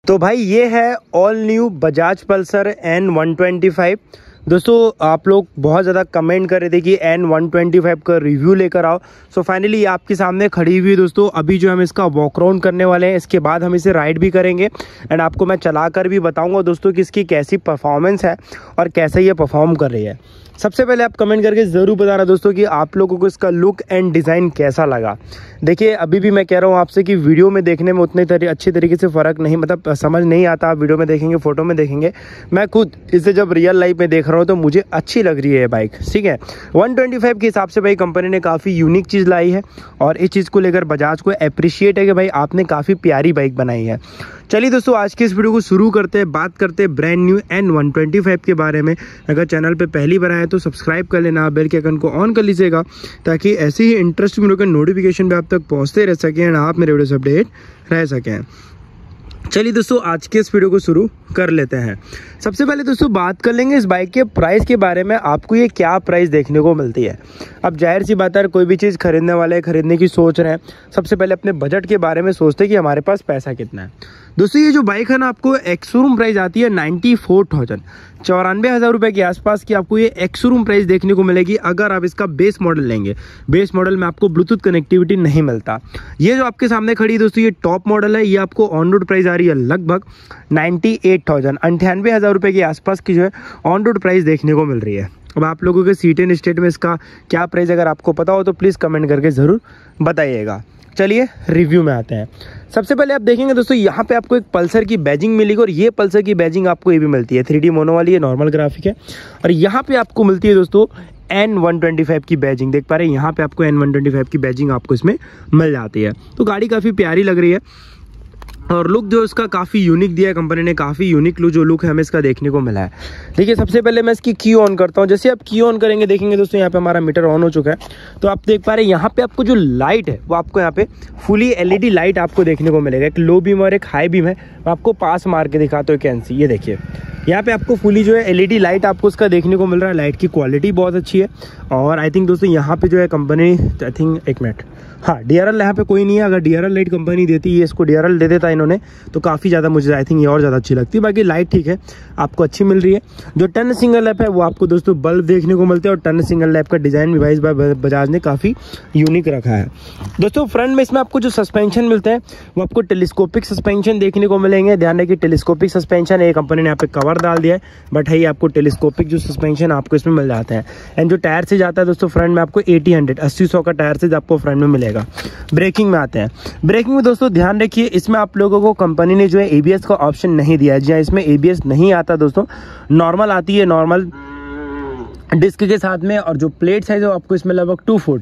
तो भाई ये है all new Bajaj Pulsar N125। दोस्तों आप लोग बहुत ज़्यादा कमेंट कर रहे थे कि N125 का रिव्यू लेकर आओ। सो फाइनली ये आपके सामने खड़ी हुई है दोस्तों। अभी जो हम इसका वॉक राउंड करने वाले हैं, इसके बाद हम इसे राइड भी करेंगे एंड आपको मैं चला कर भी बताऊंगा दोस्तों कि इसकी कैसी परफॉर्मेंस है और कैसे ये परफॉर्म कर रही है। सबसे पहले आप कमेंट करके ज़रूर बताना दोस्तों कि आप लोगों को इसका लुक एंड डिज़ाइन कैसा लगा। देखिए अभी भी मैं कह रहा हूँ आपसे कि वीडियो में देखने में उतने अच्छी तरीके से फ़र्क नहीं, मतलब समझ नहीं आता। आप वीडियो में देखेंगे, फ़ोटो में देखेंगे, मैं खुद इसे जब रियल लाइफ में देख रहा हूँ तो मुझे अच्छी लग रही है ये बाइक। ठीक है, 125 के हिसाब से भाई कंपनी ने काफ़ी यूनिक चीज़ लाई है और इस चीज़ को लेकर बजाज को अप्रिशिएट है कि भाई आपने काफ़ी प्यारी बाइक बनाई है। चलिए दोस्तों आज की इस वीडियो को शुरू करते हैं। बात करते हैं ब्रांड न्यू N125 के बारे में। अगर चैनल पे पहली बार आए तो सब्सक्राइब कर लेना, बेल के आइकन को ऑन कर लीजिएगा ताकि ऐसे ही इंटरेस्टिंग वीडियो के नोटिफिकेशन भी आप तक पहुंचते रह सकें और आप मेरे वीडियो से अपडेट रह सकें। चलिए दोस्तों आज के इस वीडियो को शुरू कर लेते हैं। सबसे पहले दोस्तों बात कर लेंगे इस बाइक के प्राइस के बारे में। आपको ये क्या प्राइस देखने को मिलती है। अब जाहिर सी बात है कोई भी चीज़ खरीदने वाले खरीदने की सोच रहे हैं, सबसे पहले अपने बजट के बारे में सोचते हैं कि हमारे पास पैसा कितना है। दोस्तों ये जो बाइक है ना, आपको एक्स शोरूम प्राइस आती है 94,000, 94,000 रुपये के आसपास की आपको ये एक्स शोरूम प्राइस देखने को मिलेगी अगर आप इसका बेस मॉडल लेंगे। बेस मॉडल में आपको ब्लूटूथ कनेक्टिविटी नहीं मिलता। ये जो आपके सामने खड़ी है दोस्तों, ये टॉप मॉडल है। ये आपको ऑन रोड प्राइस आ रही है लगभग 98,000, 98,000 रुपये के आसपास की जो है ऑन रोड प्राइस देखने को मिल रही है। अब आप लोगों के सीट इन स्टेट में इसका क्या प्राइस अगर आपको पता हो तो प्लीज़ कमेंट करके ज़रूर बताइएगा। चलिए रिव्यू में आते हैं। सबसे पहले आप देखेंगे दोस्तों यहाँ पे आपको एक पल्सर की बैजिंग मिलेगी और ये पल्सर की बैजिंग आपको ये भी मिलती है 3D मोनो वाली है, नॉर्मल ग्राफिक है। और यहाँ पे आपको मिलती है दोस्तों N125 की बैजिंग। देख पा रहे हैं यहाँ पे आपको N125 की बैजिंग आपको इसमें मिल जाती है। तो गाड़ी काफ़ी प्यारी लग रही है और लुक जो इसका काफ़ी यूनिक दिया है कंपनी ने। काफ़ी यूनिक जो लुक है हमें इसका देखने को मिला है। देखिए सबसे पहले मैं इसकी की ऑन करता हूँ। जैसे आप की ऑन करेंगे देखेंगे दोस्तों यहाँ पे हमारा मीटर ऑन हो चुका है। तो आप देख पा रहे हैं यहाँ पे आपको जो लाइट है वो आपको यहाँ पे फुली LED लाइट आपको देखने को मिलेगा। एक लो बीम और एक हाई बीम है। मैं आपको पास मार के दिखाता हूँ कैंसी। ये देखिए यहाँ पे आपको फुली जो है LED लाइट आपको उसका देखने को मिल रहा है। लाइट की क्वालिटी बहुत अच्छी है और आई थिंक दोस्तों यहाँ पे जो है कंपनी आई थिंक एक मिनट, हाँ DRL यहाँ पे कोई नहीं है। अगर DRL लाइट कंपनी देती है, इसको DRL दे देता इन्होंने तो काफ़ी ज़्यादा मुझे आई थिंक ये और ज़्यादा अच्छी लगती है। बाकी लाइट ठीक है आपको अच्छी मिल रही है। जो टर्न सिंगल लैप है वो आपको दोस्तों बल्ब देखने को मिलते हैं और टर्न सिंगल लैप का डिज़ाइन भी बजाज ने काफ़ी यूनिक रखा है। दोस्तों फ्रंट में इसमें आपको जो सस्पेंशन मिलते हैं वो आपको टेलीस्कोपिक सस्पेंशन देखने को मिलेंगे। ध्यान रखिए टेलीस्कोपिक सस्पेंशन है, कंपनी ने यहाँ पे कवर डाल दिया है बट है आपको टेलीस्कोपिक जो सस्पेंशन आपको इसमें मिल जाता है। एंड जो टायर से जाता है दोस्तों फ्रंट में आपको 80-100 का टायर से आपको फ्रंट में मिलेगा। ब्रेकिंग में आते हैं। ब्रेकिंग में दोस्तों ध्यान रखिए इसमें आप लोगों को कंपनी ने जो है ABS का ऑप्शन नहीं दिया है। जी इसमें ABS नहीं आता दोस्तों, नॉर्मल आती है, नॉर्मल डिस्क के साथ में। और जो प्लेट साइज है आपको इसमें लगभग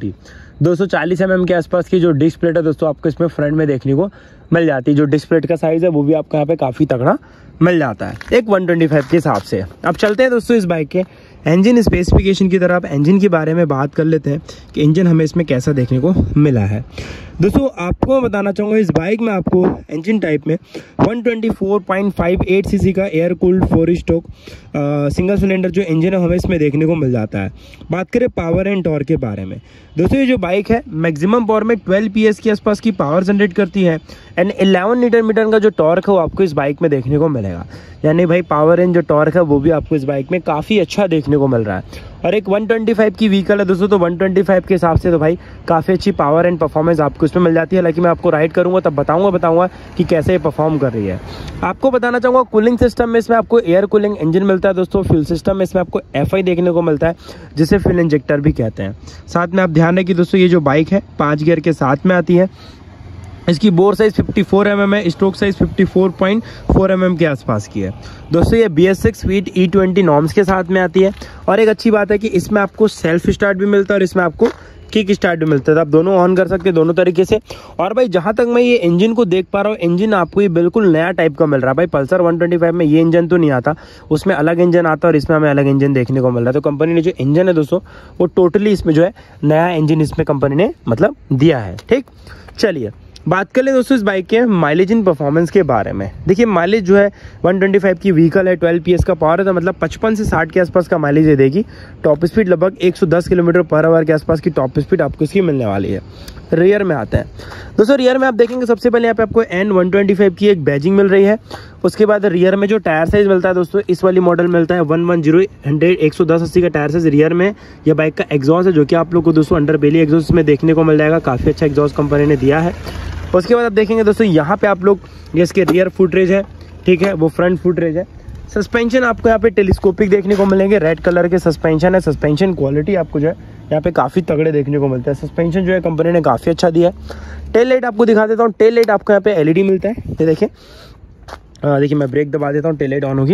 240 mm के आसपास की जो डिस्क प्लेट है दोस्तों आपको इसमें फ्रंट में देखने को मिल जाती है। जो डिस्क प्लेट का साइज है वो भी आपको यहाँ पे काफ़ी तगड़ा मिल जाता है एक 125 के हिसाब से। अब चलते हैं दोस्तों इस बाइक के इंजन स्पेसिफिकेशन की तरफ। इंजन के बारे में बात कर लेते हैं कि इंजन हमें इसमें कैसा देखने को मिला है। दोस्तों आपको मैं बताना चाहूँगा इस बाइक में आपको इंजन टाइप में 124.58 सीसी का air cooled 4 stroke single cylinder जो इंजन है हमें इसमें देखने को मिल जाता है। बात करें पावर एंड टॉर्क के बारे में, दोस्तों ये जो बाइक है मैक्सिमम पावर में 12 PS के आसपास की पावर जनरेट करती है एंड 11 न्यूटन मीटर का जो टॉर्क है वो आपको इस बाइक में देखने को मिलेगा। यानी भाई पावर एंड जो टॉर्क है वो भी आपको इस बाइक में काफ़ी अच्छा देखने को मिल रहा है। और एक 125 की व्हीकल है दोस्तों, तो 125 के हिसाब से तो भाई काफ़ी अच्छी पावर एंड परफॉर्मेंस आपको इसमें मिल जाती है। हालांकि मैं आपको राइड करूंगा तब बताऊंगा कि कैसे ये परफॉर्म कर रही है। आपको बताना चाहूँगा कूलिंग सिस्टम में इसमें आपको एयर कूलिंग इंजन मिलता है दोस्तों। फ्यूल सिस्टम में इसमें आपको FI देखने को मिलता है जिसे फ्यूल इंजेक्टर भी कहते हैं। साथ में आप ध्यान रखिए दोस्तों ये जो बाइक है 5 गियर के साथ में आती है। इसकी बोर साइज 54 mm है, स्ट्रोक साइज 54.4 mm के आसपास की है दोस्तों। ये BS6 फीट E20 नॉर्म्स के साथ में आती है। और एक अच्छी बात है कि इसमें आपको सेल्फ स्टार्ट भी मिलता है और इसमें आपको किक स्टार्ट भी मिलता है। आप दोनों ऑन कर सकते हैं दोनों तरीके से। और भाई जहां तक मैं ये इंजन को देख पा रहा हूँ, इंजन आपको ये बिल्कुल नया टाइप का मिल रहा है। भाई पल्सर 125 में ये इंजन तो नहीं आता, उसमें अलग इंजन आता है और इसमें हमें अलग इंजन देखने को मिल रहा है। तो कंपनी ने जो इंजन है दोस्तों वो टोटली इसमें जो है नया इंजन इसमें कंपनी ने मतलब दिया है। ठीक, चलिए बात कर ले दोस्तों इस बाइक के माइलेज इन परफॉर्मेंस के बारे में। देखिए माइलेज जो है 125 की व्हीकल है, 12 PS का पावर है, तो मतलब 55 से 60 के आसपास का माइलेज दे देगी। टॉप स्पीड लगभग 110 km/h के आसपास की टॉप स्पीड आपको इसकी मिलने वाली है। रियर में आता है। दोस्तों रियर में आप देखेंगे सबसे पहले यहाँ पे आपको N125 की एक बैजिंग मिल रही है। उसके बाद रियर में जो टायर साइज़ मिलता है दोस्तों, इस वाली मॉडल मिलता है 110 110/80 का टायर साइज़ रियर में। यह बाइक का एग्जॉस्ट है जो कि आप लोग को दोस्तों अंडर बेली एग्जॉस्ट में देखने को मिल जाएगा। काफ़ी अच्छा एग्जॉस्ट कंपनी ने दिया है। उसके बाद आप देखेंगे दोस्तों यहाँ पे आप लोग ये इसके रियर फुटरेज है, ठीक है, वो फ्रंट फुटरेज है। सस्पेंशन आपको यहाँ पे टेलीस्कोपिक देखने को मिलेंगे, रेड कलर के सस्पेंशन है। सस्पेंशन क्वालिटी आपको जो है यहाँ पे काफ़ी तगड़े देखने को मिलता है। सस्पेंशन जो है कंपनी ने काफ़ी अच्छा दिया है। टेल लाइट आपको दिखा देता हूँ। टेल लाइट आपको यहाँ पे एलईडी मिलता है, ये देखिए। देखिए मैं ब्रेक दबा देता हूँ, टेल लाइट ऑन होगी,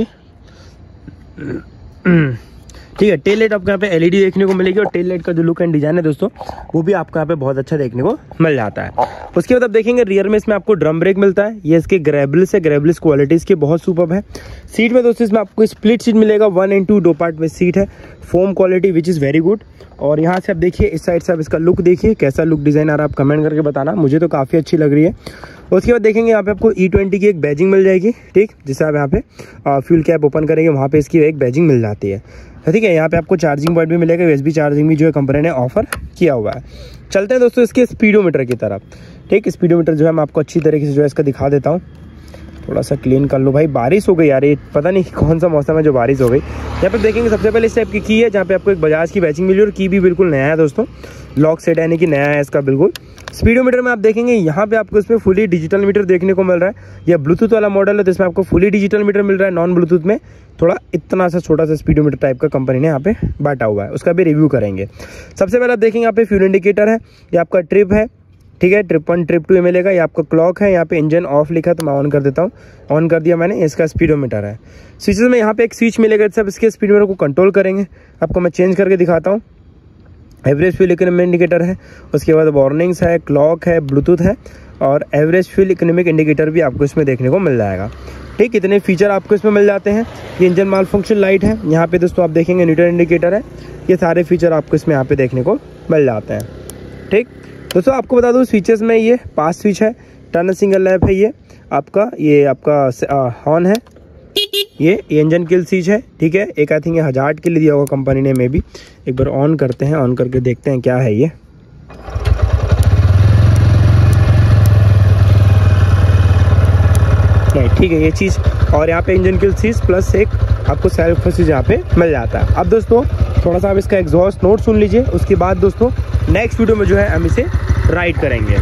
ठीक है। टेल लाइट आपको यहाँ पे एलईडी देखने को मिलेगी और टेल लाइट का जो लुक एंड डिजाइन है दोस्तों वो भी आपको यहाँ पे बहुत अच्छा देखने को मिल जाता है। उसके बाद आप देखेंगे रियर में इसमें आपको ड्रम ब्रेक मिलता है। ये इसके ग्रेबल्स है, ग्रेबल्स क्वालिटी इसकी बहुत सुपर्ब है। सीट में दोस्तों इसमें आपको स्प्लिट सीट मिलेगा, 1 and 2 दो पार्ट में सीट है। Foam quality which is very good. और यहाँ से आप देखिए इस साइड से आप इसका लुक देखिए कैसा लुक डिज़ाइन आ रहा है, आप कमेंट करके बताना। मुझे तो काफ़ी अच्छी लग रही है। उसके बाद देखेंगे यहाँ पे आपको E20 की एक बैजिंग मिल जाएगी, ठीक, जिससे आप यहाँ पे फ्यूल कैप ओपन करेंगे वहाँ पे इसकी एक बैजिंग मिल जाती है, ठीक है। यहाँ पे आपको चार्जिंग पॉइंट भी मिलेगा, USB चार्जिंग भी जो है कंपनी ने ऑफर किया हुआ है। चलते हैं दोस्तों इसके स्पीडोमीटर की तरफ, ठीक। स्पीडोमीटर जो है मैं आपको अच्छी तरीके से जो है इसका दिखा देता हूँ। थोड़ा सा क्लीन कर लो भाई, बारिश हो गई यार, ये पता नहीं कौन सा मौसम है जो बारिश हो गई। यहाँ पे देखेंगे सबसे पहले इस टाइप की की है जहाँ पे आपको एक बजाज की बैचिंग मिली और की भी बिल्कुल नया है दोस्तों, लॉक सेट यानी कि नया है इसका बिल्कुल। स्पीडोमीटर में आप देखेंगे यहाँ पे आपको इसमें फुली डिजिटल मीटर देखने को मिल रहा है। यह ब्लूटूथ वाला मॉडल है तो इसमें आपको फुली डिजिटल मीटर मिल रहा है। नॉन ब्लूटूथ में थोड़ा इतना सा छोटा सा स्पीडोमीटर टाइप का कंपनी ने यहाँ पे बांटा हुआ है, उसका भी रिव्यू करेंगे। सबसे पहले आप देखेंगे यहाँ पे फ्यूल इंडिकेटर है, ये आपका ट्रिप है, ठीक है, ट्रिप 1 ट्रिप 2 मिलेगा। ये आपका क्लॉक है, यहाँ पे इंजन ऑफ लिखा है तो मैं ऑन कर देता हूँ, ऑन कर दिया मैंने। इसका स्पीडोमीटर है। स्विचेस में यहाँ पे एक स्विच मिलेगा, सब इसके स्पीडोमीटर को कंट्रोल करेंगे। आपको मैं चेंज करके दिखाता हूँ। एवरेज फ्यूल इकोनॉमिक इंडिकेटर है, उसके बाद वार्निंग्स है, क्लॉक है, ब्लूटूथ है और एवरेज फ्यूल इकोनॉमिक इंडिकेटर भी आपको इसमें देखने को मिल जाएगा, ठीक। इतने फीचर आपको इसमें मिल जाते हैं। ये इंजन माल फंक्शन लाइट है, यहाँ पे दोस्तों आप देखेंगे न्यूट्रल इंडिकेटर है। ये सारे फीचर आपको इसमें यहाँ पे देखने को मिल जाते हैं, ठीक। दोस्तों आपको बता दूँ स्विचेस में ये पास स्विच है, टर्न सिंगल लैंप है, ये आपका हॉर्न है, ये इंजन किल स्विच है, ठीक है। एक आई थिंक ये हजार्ड के लिए दिया होगा कंपनी ने, मे बी। एक बार ऑन करते हैं, ऑन करके देखते हैं क्या है ये। नहीं, ठीक है ये चीज़। और यहाँ पे इंजन किल स्विच प्लस एक आपको सेल्फ स्विच यहाँ पे मिल जाता है। अब दोस्तों थोड़ा सा आप इसका एग्जॉस्ट नोट सुन लीजिए, उसके बाद दोस्तों नेक्स्ट वीडियो में जो है हम इसे राइड करेंगे।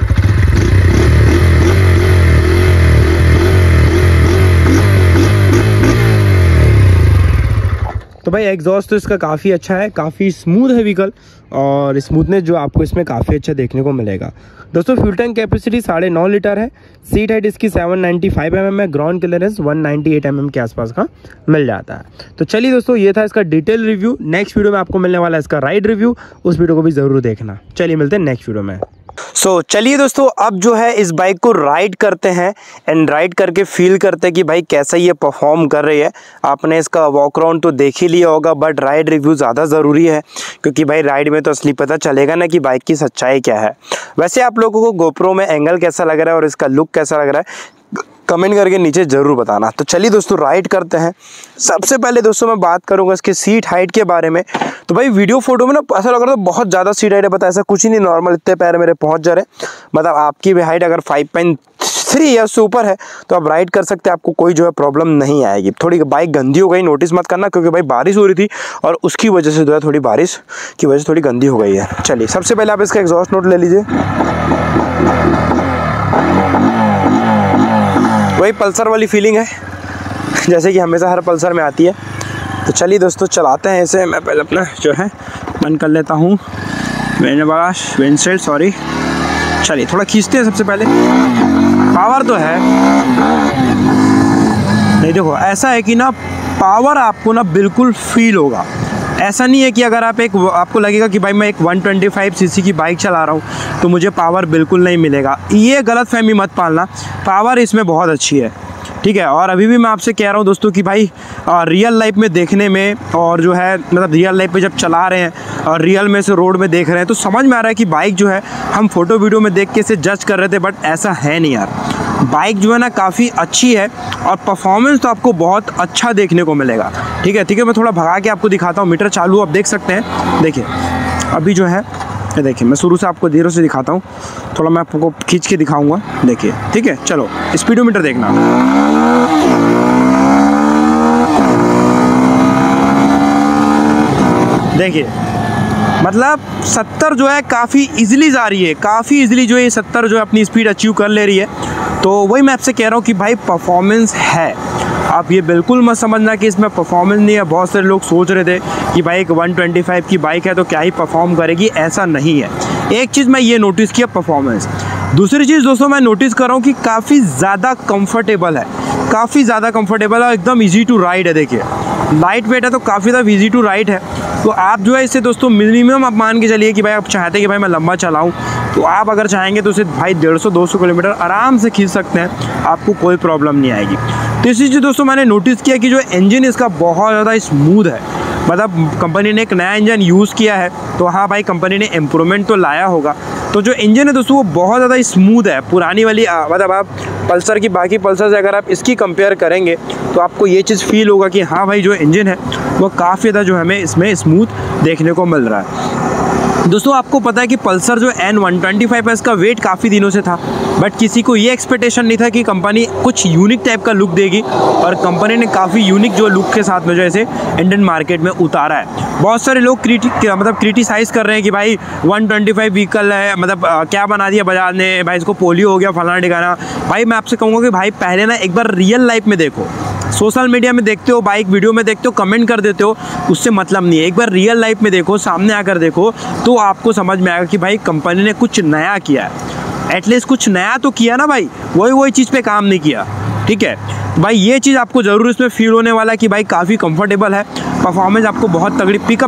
तो भाई एग्जॉस्ट तो इसका काफ़ी अच्छा है, काफ़ी स्मूथ है व्हीकल और स्मूथनेस जो आपको इसमें काफ़ी अच्छा देखने को मिलेगा। दोस्तों फ्यूल टैंक कैपेसिटी 9.5 लीटर है। सीट हाइट इसकी 795 mm है। ग्राउंड क्लियरेंस 198 mm के आसपास का मिल जाता है। तो चलिए दोस्तों ये था इसका डिटेल रिव्यू। नेक्स्ट वीडियो में आपको मिलने वाला है इसका राइड रिव्यू, उस वीडियो को भी ज़रूर देखना। चलिए मिलते हैं नेक्स्ट वीडियो में। चलिए दोस्तों अब जो है इस बाइक को राइड करते हैं एंड राइड करके फील करते हैं कि भाई कैसा ये परफॉर्म कर रही है। आपने इसका वॉक राउंड तो देख ही लिया होगा, बट राइड रिव्यू ज़्यादा ज़रूरी है क्योंकि भाई राइड में तो असली पता चलेगा ना कि बाइक की सच्चाई क्या है। वैसे आप लोगों को गोप्रो में एंगल कैसा लग रहा है और इसका लुक कैसा लग रहा है कमेंट करके नीचे ज़रूर बताना। तो चलिए दोस्तों राइड करते हैं। सबसे पहले दोस्तों मैं बात करूंगा इसके सीट हाइट के बारे में। तो भाई वीडियो फोटो में ना ऐसा लग रहा था बहुत ज़्यादा सीट हाइट है, पता ऐसा कुछ ही नहीं, नॉर्मल इतने पैर मेरे पहुंच जा रहे। मतलब आपकी भी हाइट अगर 5.3 या उससे ऊपर है तो आप राइड कर सकते हैं, आपको कोई जो है प्रॉब्लम नहीं आएगी। थोड़ी बाइक गंदी हो गई, नोटिस मत करना क्योंकि भाई बारिश हो रही थी और उसकी वजह से जो है थोड़ी बारिश की वजह से थोड़ी गंदी हो गई है। चलिए सबसे पहले आप इसका एग्जॉस्ट नोट ले लीजिए। वही पल्सर वाली फीलिंग है जैसे कि हमेशा हर पल्सर में आती है। तो चलिए दोस्तों चलाते हैं इसे। मैं पहले अपना जो है बंद कर लेता हूँ विंडशील्ड, सॉरी। चलिए थोड़ा खींचते हैं। सबसे पहले पावर तो है नहीं, देखो ऐसा है कि ना पावर आपको ना बिल्कुल फील होगा। ऐसा नहीं है कि अगर आप आपको लगेगा कि भाई मैं एक 125 सीसी की बाइक चला रहा हूँ तो मुझे पावर बिल्कुल नहीं मिलेगा, ये गलत फहमी मत पालना। पावर इसमें बहुत अच्छी है, ठीक है। और अभी भी मैं आपसे कह रहा हूँ दोस्तों कि भाई रियल लाइफ में देखने में और जो है मतलब रियल लाइफ में जब चला रहे हैं और रियल में से रोड में देख रहे हैं तो समझ में आ रहा है कि बाइक जो है हम फोटो वीडियो में देख के इसे जज कर रहे थे, बट ऐसा है नहीं यार। बाइक जो है ना काफ़ी अच्छी है और परफॉर्मेंस तो आपको बहुत अच्छा देखने को मिलेगा, ठीक है। मैं थोड़ा भगा के आपको दिखाता हूँ। मीटर चालू आप देख सकते हैं, देखिए अभी जो है ये देखिए, मैं शुरू से आपको धीरे से दिखाता हूँ, थोड़ा मैं आपको खींच के दिखाऊंगा। देखिए, ठीक है, चलो स्पीडोमीटर देखना। देखिए, मतलब 70 जो है काफ़ी इजीली जा रही है, काफ़ी इजीली जो है 70 जो है अपनी स्पीड अचीव कर ले रही है। तो वही मैं आपसे कह रहा हूँ कि भाई परफॉर्मेंस है। आप ये बिल्कुल मत समझना कि इसमें परफॉर्मेंस नहीं है। बहुत सारे लोग सोच रहे थे कि भाई एक 125 की बाइक है तो क्या ही परफॉर्म करेगी, ऐसा नहीं है। एक चीज़ मैं ये नोटिस किया, परफॉर्मेंस। दूसरी चीज़ दोस्तों मैं नोटिस कर रहा हूँ कि काफ़ी ज़्यादा कंफर्टेबल है, काफ़ी ज़्यादा कंफर्टेबल है, एकदम ईजी टू राइड है। देखिए, लाइट वेट है तो काफ़ी ज़्यादा ईजी टू राइड है। तो आप जो है इसे दोस्तों मिनिमम आप मान के चलिए कि भाई आप चाहते हैं कि भाई मैं लंबा चलाऊं, तो आप अगर चाहेंगे तो इसे भाई 150-200 किलोमीटर आराम से खींच सकते हैं, आपको कोई प्रॉब्लम नहीं आएगी। तो इसी चीज़ दोस्तों मैंने नोटिस किया कि जो इंजन इसका बहुत ज़्यादा स्मूथ है। मतलब कंपनी ने एक नया इंजन यूज़ किया है, तो हाँ भाई कंपनी ने इम्प्रूवमेंट तो लाया होगा। तो जो इंजन है दोस्तों वो बहुत ज़्यादा स्मूथ है। पुरानी वाली मतलब आप पल्सर की, बाकी पल्सर से अगर आप इसकी कंपेयर करेंगे तो आपको ये चीज़ फील होगा कि हाँ भाई जो इंजन है वो काफ़ी ज़्यादा जो हमें इसमें स्मूथ देखने को मिल रहा है। दोस्तों आपको पता है कि पल्सर जो N125 है इसका वेट काफ़ी दिनों से था, बट किसी को ये एक्सपेक्टेशन नहीं था कि कंपनी कुछ यूनिक टाइप का लुक देगी, और कंपनी ने काफ़ी यूनिक जो लुक के साथ में जो ऐसे इंडियन मार्केट में उतारा है। बहुत सारे लोग क्रिटिसाइज़ कर रहे हैं कि भाई 125 व्हीकल है, मतलब क्या बना दिया बजाज ने, भाई इसको पोलियो हो गया, फलाना ठिकाना। भाई मैं आपसे कहूँगा कि भाई पहले ना एक बार रियल लाइफ में देखो। सोशल मीडिया में देखते हो, बाइक वीडियो में देखते हो, कमेंट कर देते हो, उससे मतलब नहीं है। एक बार रियल लाइफ में देखो, सामने आकर देखो, तो आपको समझ में आएगा कि भाई कंपनी ने कुछ नया किया है। एटलीस्ट कुछ नया तो किया ना भाई, वही चीज़ पे काम नहीं किया। ठीक है भाई, ये चीज़ आपको ज़रूर इसमें फील होने वाला है कि भाई काफ़ी कंफर्टेबल है। परफॉर्मेंस आपको बहुत तगड़ी, पिकअप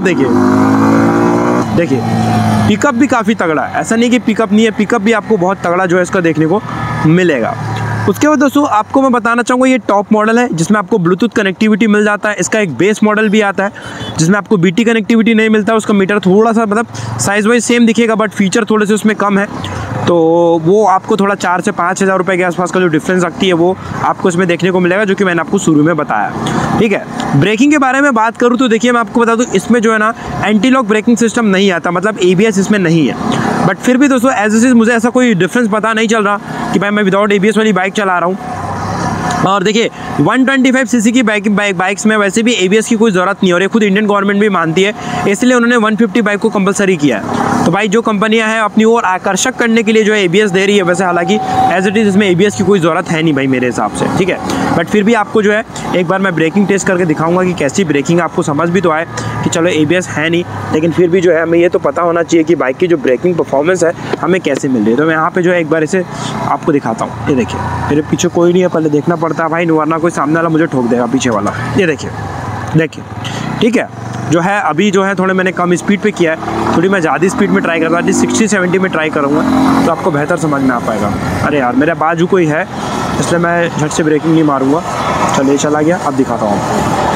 देखिए पिकअप भी काफ़ी तगड़ा है, ऐसा नहीं कि पिकअप नहीं है, पिकअप भी आपको बहुत तगड़ा जो है इसका देखने को मिलेगा। उसके बाद दोस्तों आपको मैं बताना चाहूँगा ये टॉप मॉडल है जिसमें आपको ब्लूटूथ कनेक्टिविटी मिल जाता है। इसका एक बेस मॉडल भी आता है जिसमें आपको बीटी कनेक्टिविटी नहीं मिलता है। उसका मीटर थोड़ा सा मतलब साइज़ वाइज सेम दिखेगा, बट फीचर थोड़े से उसमें कम है, तो वो आपको थोड़ा 4 से 5 हज़ार रुपये के आसपास का जो डिफरेंस रखती है वो आपको इसमें देखने को मिलेगा, जो कि मैंने आपको शुरू में बताया। ठीक है, ब्रेकिंग के बारे में बात करूँ तो देखिए मैं आपको बता दूँ, इसमें जो है ना एंटी लॉक ब्रेकिंग सिस्टम नहीं आता, मतलब ABS इसमें नहीं है। बट फिर भी दोस्तों एज इट इज़ मुझे ऐसा कोई डिफरेंस पता नहीं चल रहा कि भाई मैं विदाउट ABS वाली बाइक चला रहा हूँ। और देखिए 125 सीसी की बाइक्स में वैसे भी ABS की कोई ज़रूरत नहीं हो रही, खुद इंडियन गवर्नमेंट भी मानती है, इसलिए उन्होंने 150 बाइक को कंपलसरी किया है। तो भाई जो कंपनियां हैं अपनी ओर आकर्षक करने के लिए जो है ABS दे रही है, वैसे हालांकि एज इट इज़ इसमें ABS की कोई ज़रूरत है नहीं भाई मेरे हिसाब से। ठीक है, बट फिर भी आपको जो है एक बार मैं ब्रेकिंग टेस्ट करके दिखाऊंगा कि कैसी ब्रेकिंग, आपको समझ भी तो आए कि चलो ABS है नहीं, लेकिन फिर भी जो है हमें ये तो पता होना चाहिए कि बाइक की जो ब्रेकिंग परफॉर्मेंस है हमें कैसे मिल रही है। तो मैं यहाँ पे जो है एक बार इसे आपको दिखाता हूँ। ये देखिए मेरे पीछे कोई नहीं है, पहले देखना पड़ता है भाई, वरना कोई सामने वाला मुझे ठोक देगा पीछे वाला। ये देखिए ठीक है, जो है अभी जो है थोड़े मैंने कम स्पीड पे किया है, थोड़ी मैं ज़्यादा स्पीड में ट्राई करता हूँ, 60-70 में ट्राई करूँगा तो आपको बेहतर समझ में आ पाएगा। अरे यार मेरे बाजू कोई है इसलिए मैं झट से ब्रेकिंग नहीं मारूँगा। चलिए चला गया, अब दिखाता हूँ।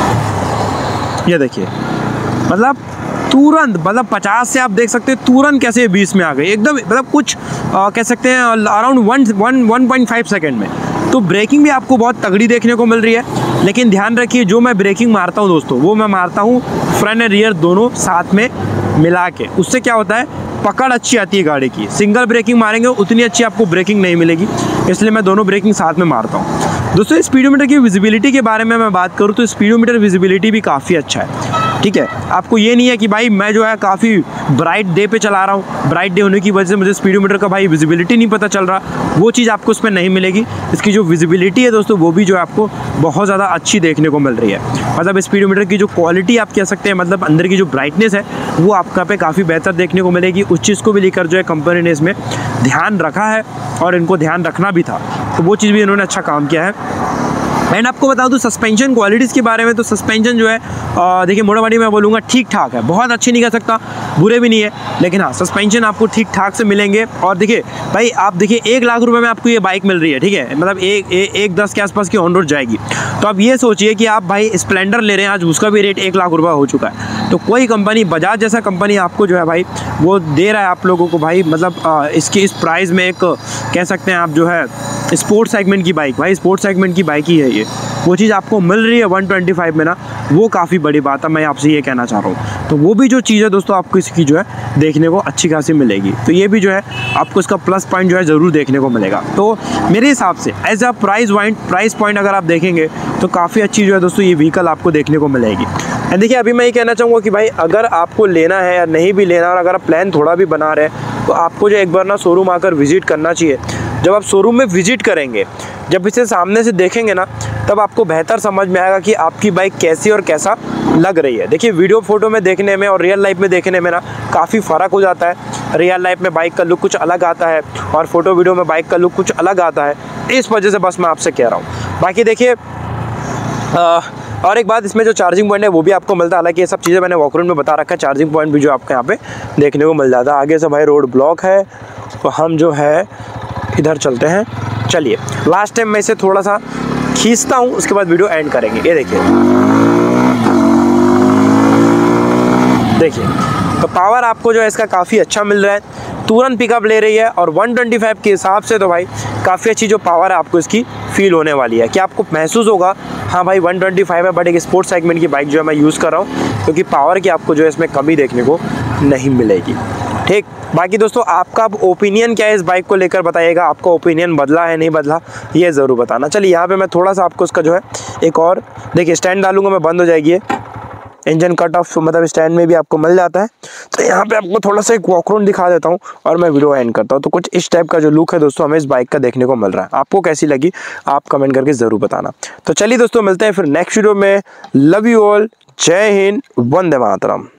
ये देखिए मतलब तुरंत, मतलब 50 से आप देख सकते हैं तुरंत कैसे 20 में आ गए एकदम, मतलब कुछ कह सकते हैं अराउंड 1.5 सेकेंड में। तो ब्रेकिंग भी आपको बहुत तगड़ी देखने को मिल रही है। लेकिन ध्यान रखिए जो मैं ब्रेकिंग मारता हूँ दोस्तों, वो मैं मारता हूँ फ्रंट एंड रियर दोनों साथ में मिला के। उससे क्या होता है, पकड़ अच्छी आती है गाड़ी की। सिंगल ब्रेकिंग मारेंगे उतनी अच्छी आपको ब्रेकिंग नहीं मिलेगी, इसलिए मैं दोनों ब्रेकिंग साथ में मारता हूँ। दोस्तों स्पीडोमीटर की विजिबिलिटी के बारे में मैं बात करूँ तो स्पीडोमीटर विजिबिलिटी भी काफ़ी अच्छा है। ठीक है, आपको ये नहीं है कि भाई मैं जो है काफ़ी ब्राइट डे पे चला रहा हूँ, ब्राइट डे होने की वजह से मुझे स्पीडोमीटर का भाई विजिबिलिटी नहीं पता चल रहा, वो चीज़ आपको उसमें नहीं मिलेगी। इसकी जो विजिबिलिटी है दोस्तों वो भी जो है आपको बहुत ज़्यादा अच्छी देखने को मिल रही है। मतलब स्पीडोमीटर की जो क्वालिटी आप कह सकते हैं, मतलब अंदर की जो ब्राइटनेस है वो आपका पे काफ़ी बेहतर देखने को मिलेगी। उस चीज़ को भी लेकर जो है कंपनी ने इसमें ध्यान रखा है, और इनको ध्यान रखना भी था, तो वो चीज़ भी इन्होंने अच्छा काम किया है। एंड आपको बता दूं सस्पेंशन क्वालिटीज़ के बारे में, तो सस्पेंशन जो है देखिए मोटामोटी मैं बोलूँगा ठीक ठाक है, बहुत अच्छी नहीं कह सकता, बुरे भी नहीं है, लेकिन हाँ सस्पेंशन आपको ठीक ठाक से मिलेंगे। और देखिए भाई आप देखिए 1 लाख रुपए में आपको ये बाइक मिल रही है। ठीक है, मतलब 1.10 के आसपास की ऑन रोड जाएगी। तो आप ये सोचिए कि आप भाई स्प्लेंडर ले रहे हैं, आज उसका भी रेट 1 लाख रुपये हो चुका है। तो कोई कंपनी, बजाज जैसा कंपनी आपको जो है भाई वो दे रहा है आप लोगों को भाई, मतलब इसकी इस प्राइस में एक कह सकते हैं आप जो है स्पोर्ट्स सेगमेंट की बाइक, भाई स्पोर्ट्स सेगमेंट की बाइक ही है ये। वो चीज़ आपको मिल रही है 125 में ना, वो काफ़ी बड़ी बात है, मैं आपसे ये कहना चाह रहा हूँ। तो वो भी जो चीज़ है दोस्तों आपको इसकी जो है देखने को अच्छी खासी मिलेगी। तो ये भी जो है आपको इसका प्लस पॉइंट जो है ज़रूर देखने को मिलेगा। तो मेरे हिसाब से एज अ प्राइस पॉइंट अगर आप देखेंगे तो काफ़ी अच्छी जो है दोस्तों ये व्हीकल आपको देखने को मिलेगी। एंड देखिए अभी मैं ये कहना चाहूँगा कि भाई अगर आपको लेना है या नहीं भी लेना, और अगर आप प्लान थोड़ा भी बना रहे हैं तो आपको जो एक बार ना शोरूम आकर विजिट करना चाहिए। जब आप शोरूम में विजिट करेंगे, जब इसे सामने से देखेंगे ना, तब आपको बेहतर समझ में आएगा कि आपकी बाइक कैसी और कैसा लग रही है। देखिए वीडियो फोटो में देखने में और रियल लाइफ में देखने में ना काफ़ी फ़र्क हो जाता है। रियल लाइफ में बाइक का लुक कुछ अलग आता है और फोटो वीडियो में बाइक का लुक कुछ अलग आता है। इस वजह से बस मैं आपसे कह रहा हूँ। बाकी देखिए और एक बात, इसमें जो चार्जिंग पॉइंट है वो भी आपको मिलता है। हालांकि ये सब चीज़ें मैंने वॉकरूम में बता रखा है, चार्जिंग पॉइंट भी जो आपको यहाँ पे देखने को मिल जाता है। आगे से भाई रोड ब्लॉक है तो हम जो है इधर चलते हैं। चलिए लास्ट टाइम मैं इसे थोड़ा सा खींचता हूँ, उसके बाद वीडियो एंड करेंगे। ये देखिए तो पावर आपको जो है इसका काफ़ी अच्छा मिल रहा है, तुरंत पिकअप ले रही है। और 125 के हिसाब से तो भाई काफ़ी अच्छी जो पावर है आपको इसकी फील होने वाली है। कि आपको महसूस होगा हाँ भाई 125 है, बट एक स्पोर्ट्स सेगमेंट की बाइक जो है मैं यूज़ कर रहा हूँ, क्योंकि पावर की आपको जो है इसमें कमी देखने को नहीं मिलेगी। ठीक, बाकी दोस्तों आपका ओपिनियन क्या है इस बाइक को लेकर, बताइएगा। आपका ओपिनियन बदला है नहीं बदला ये ज़रूर बताना। चलिए यहाँ पे मैं थोड़ा सा आपको इसका जो है एक और देखिए स्टैंड डालूंगा मैं, बंद हो जाएगी ये। इंजन कट ऑफ मतलब स्टैंड में भी आपको मिल जाता है। तो यहाँ पे आपको थोड़ा सा एक वॉकराउंड दिखा देता हूँ और मैं वीडियो एंड करता हूँ। तो कुछ इस टाइप का जो लुक है दोस्तों हमें इस बाइक का देखने को मिल रहा है। आपको कैसी लगी आप कमेंट करके ज़रूर बताना। तो चलिए दोस्तों मिलते हैं फिर नेक्स्ट वीडियो में। लव यू ऑल, जय हिंद, वंदे मातरम।